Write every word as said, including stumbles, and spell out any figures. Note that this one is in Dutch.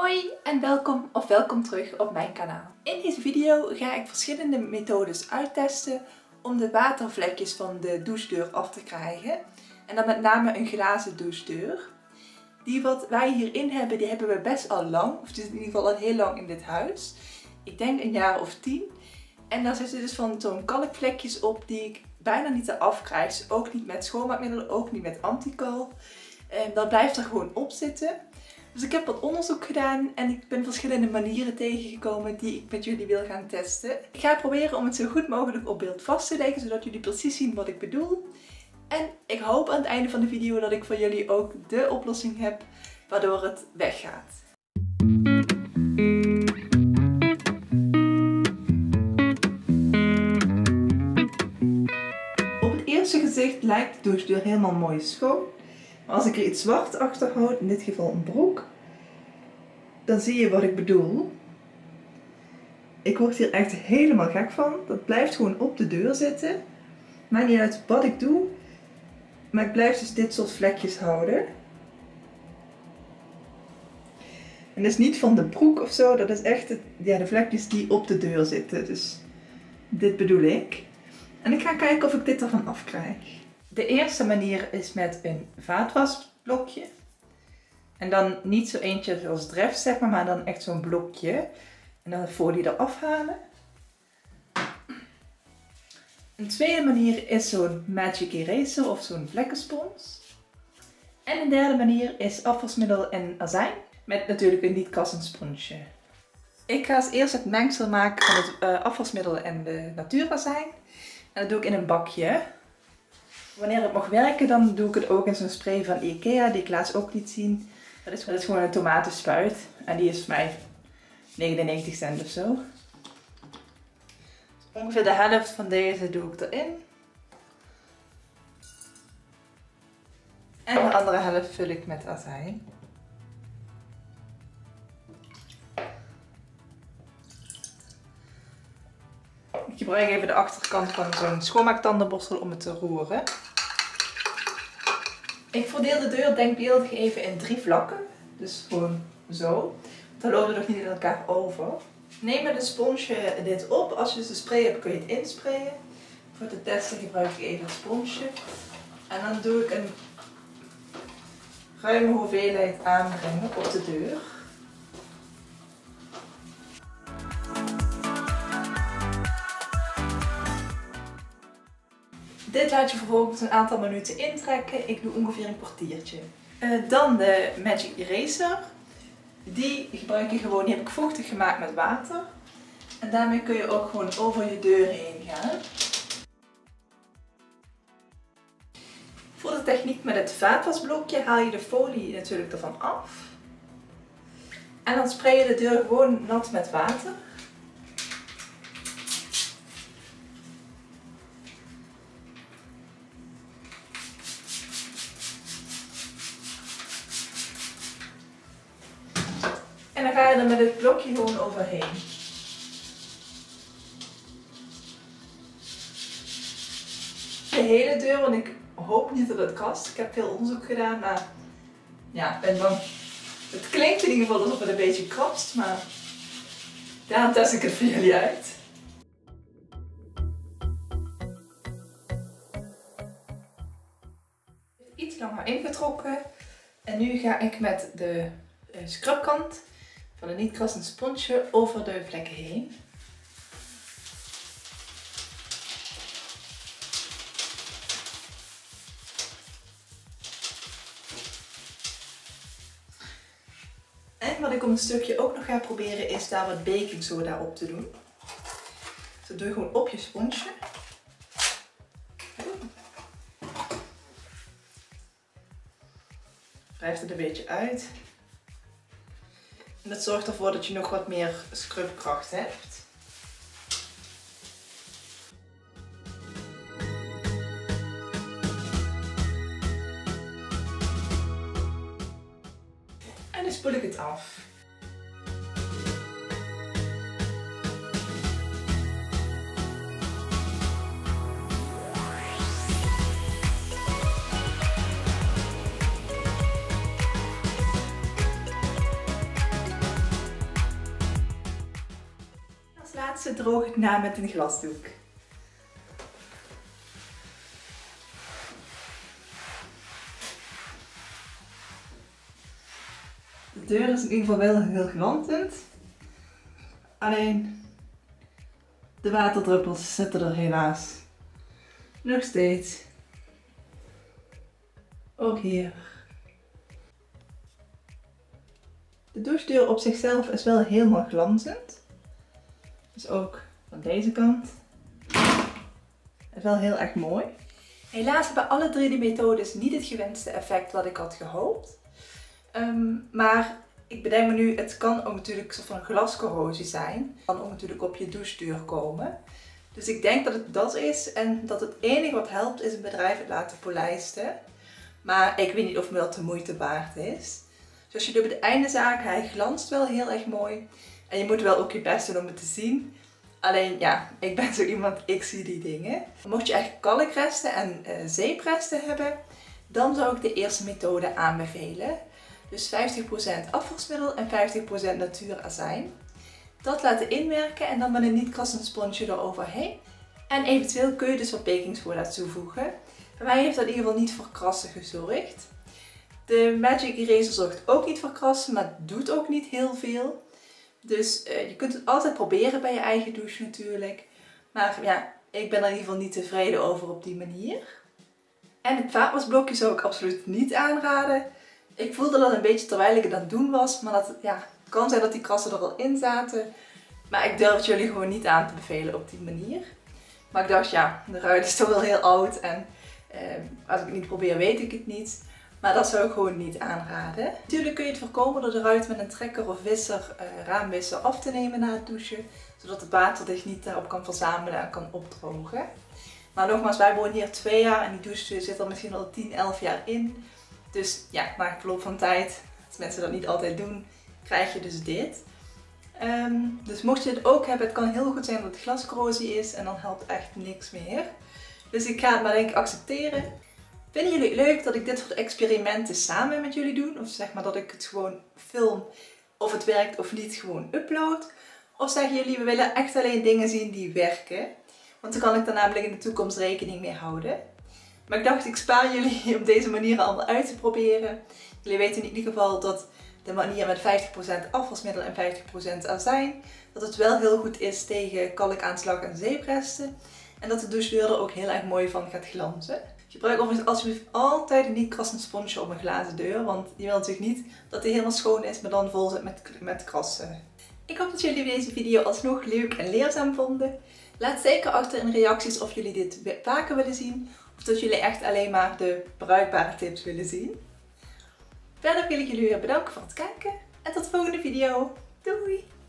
Hoi en welkom of welkom terug op mijn kanaal. In deze video ga ik verschillende methodes uittesten om de watervlekjes van de douchedeur af te krijgen. En dan met name een glazen douchedeur. Die wat wij hierin hebben, die hebben we best al lang. Of het is in ieder geval al heel lang in dit huis. Ik denk een jaar of tien. En daar zitten dus van zo'n kalkvlekjes op die ik bijna niet eraf krijg. Ook niet met schoonmaakmiddelen, ook niet met antikalk. En dat blijft er gewoon op zitten. Dus ik heb wat onderzoek gedaan en ik ben verschillende manieren tegengekomen die ik met jullie wil gaan testen. Ik ga proberen om het zo goed mogelijk op beeld vast te leggen, zodat jullie precies zien wat ik bedoel. En ik hoop aan het einde van de video dat ik voor jullie ook de oplossing heb waardoor het weggaat. Op het eerste gezicht lijkt de douchedeur helemaal mooi schoon. Maar als ik er iets zwart achter houd, in dit geval een broek, dan zie je wat ik bedoel. Ik word hier echt helemaal gek van. Dat blijft gewoon op de deur zitten. Maakt niet uit wat ik doe. Maar ik blijf dus dit soort vlekjes houden. En dat is niet van de broek of zo. Dat is echt het, ja, de vlekjes die op de deur zitten. Dus dit bedoel ik. En ik ga kijken of ik dit ervan afkrijg. De eerste manier is met een vaatwasblokje. En dan niet zo eentje zoals Dreft, zeg maar, maar dan echt zo'n blokje. En dan de folie eraf halen. Een tweede manier is zo'n Magic Eraser of zo'n vlekkenspons. En een derde manier is afwasmiddel en azijn. Met natuurlijk een niet-krassend sponsje. Ik ga als eerst het mengsel maken van het uh, afwasmiddel en de natuurazijn. En dat doe ik in een bakje. Wanneer het mag werken, dan doe ik het ook in zo'n spray van Ikea, die ik laatst ook liet zien. Dat is, dat is gewoon een tomatenspuit en die is voor mij negenennegentig cent of zo. Dus ongeveer de helft van deze doe ik erin. En de andere helft vul ik met azijn. Ik gebruik even de achterkant van zo'n schoonmaaktandenborstel om het te roeren. Ik verdeel de deur denkbeeldig even in drie vlakken. Dus gewoon zo. Dan lopen we nog niet in elkaar over. Neem met een sponsje dit op. Als je dus de spray hebt kun je het insprayen. Voor te testen gebruik ik even het sponsje. En dan doe ik een ruime hoeveelheid aanbrengen op de deur. Dit laat je vervolgens een aantal minuten intrekken. Ik doe ongeveer een kwartiertje. Uh, dan de Magic Eraser. Die gebruik je gewoon, die heb ik vochtig gemaakt met water. En daarmee kun je ook gewoon over je deur heen gaan. Voor de techniek met het vaatwasblokje haal je de folie natuurlijk ervan af. En dan spray je de deur gewoon nat met water. En dan ga je er met het blokje gewoon overheen. De hele deur, want ik hoop niet dat het krast. Ik heb veel onderzoek gedaan, maar ja, ik ben bang. Het klinkt in ieder geval alsof het een beetje krast, maar daarom test ik het voor jullie uit. Iets langer ingetrokken. En nu ga ik met de scrubkant van een niet krassend sponsje over de vlekken heen. En wat ik op een stukje ook nog ga proberen is daar wat baking soda op te doen. Dus dat doe je gewoon op je sponsje. Wrijft het een beetje uit. En dat zorgt ervoor dat je nog wat meer scrubkracht hebt. En dan spoel ik het af. laatste droog ik na met een glasdoek. De deur is in ieder geval wel heel glantend. Alleen de waterdruppels zitten er helaas nog steeds. Ook hier. De douchedeur op zichzelf is wel helemaal glanzend. Dus ook van deze kant. Is wel heel erg mooi. Helaas hebben alle drie de methodes niet het gewenste effect wat ik had gehoopt. Um, maar ik bedenk me nu, het kan ook natuurlijk een soort van glascorrosie zijn. Het kan ook natuurlijk op je douchedeur komen. Dus ik denk dat het dat is en dat het enige wat helpt is een bedrijf het laten polijsten. Maar ik weet niet of me dat de moeite waard is. Zoals je op het einde zag, hij glanst wel heel erg mooi. En je moet wel ook je best doen om het te zien. Alleen ja, ik ben zo iemand, ik zie die dingen. Mocht je echt kalkresten en uh, zeepresten hebben, dan zou ik de eerste methode aanbevelen. Dus vijftig procent afwasmiddel en vijftig procent natuurazijn. Dat laten inwerken en dan met een niet krassend sponsje eroverheen. En eventueel kun je dus wat baking soda toevoegen. Bij mij heeft dat in ieder geval niet voor krassen gezorgd. De Magic Eraser zorgt ook niet voor krassen, maar doet ook niet heel veel. Dus uh, je kunt het altijd proberen bij je eigen douche natuurlijk. Maar ja, ik ben er in ieder geval niet tevreden over op die manier. En het vaatwasblokje zou ik absoluut niet aanraden. Ik voelde dat een beetje terwijl ik het aan het doen was. Maar dat, ja, het kan zijn dat die krassen er al in zaten. Maar ik durf het jullie gewoon niet aan te bevelen op die manier. Maar ik dacht, ja, de ruit is toch wel heel oud. En uh, als ik het niet probeer, weet ik het niet. Maar dat zou ik gewoon niet aanraden. Natuurlijk kun je het voorkomen door de ruit met een trekker of wisser, uh, raamwisser af te nemen na het douchen. Zodat het water zich niet daarop kan verzamelen en kan opdrogen. Maar nogmaals, wij wonen hier twee jaar en die douche zit er misschien al tien, elf jaar in. Dus ja, na verloop van tijd, als mensen dat niet altijd doen, krijg je dus dit. Um, dus mocht je het ook hebben, het kan heel goed zijn dat het glascorrosie is en dan helpt echt niks meer. Dus ik ga het maar denk ik accepteren. Vinden jullie het leuk dat ik dit soort experimenten samen met jullie doe? Of zeg maar dat ik het gewoon film, of het werkt of niet, gewoon upload? Of zeggen jullie, we willen echt alleen dingen zien die werken? Want dan kan ik daar namelijk in de toekomst rekening mee houden. Maar ik dacht, ik spaar jullie om deze manieren allemaal uit te proberen. Jullie weten in ieder geval dat de manier met vijftig procent afwasmiddel en vijftig procent azijn, dat het wel heel goed is tegen kalkaanslag en zeepresten. En dat de douchedeur er ook heel erg mooi van gaat glanzen. Gebruik overigens alsjeblieft altijd een niet krassend sponsje op een glazen deur. Want je wilt natuurlijk niet dat die helemaal schoon is, maar dan vol zit met, met krassen. Ik hoop dat jullie deze video alsnog leuk en leerzaam vonden. Laat zeker achter in de reacties of jullie dit vaker willen zien. Of dat jullie echt alleen maar de bruikbare tips willen zien. Verder wil ik jullie weer bedanken voor het kijken. En tot de volgende video. Doei!